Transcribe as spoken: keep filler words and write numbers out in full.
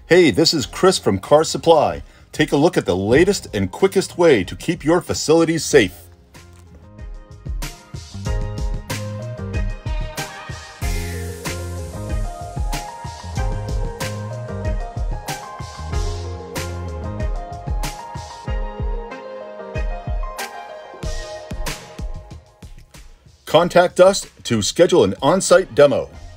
Hey, this is Chris from Carr Supply. Take a look at the latest and quickest way to keep your facilities safe. Contact us to schedule an on-site demo.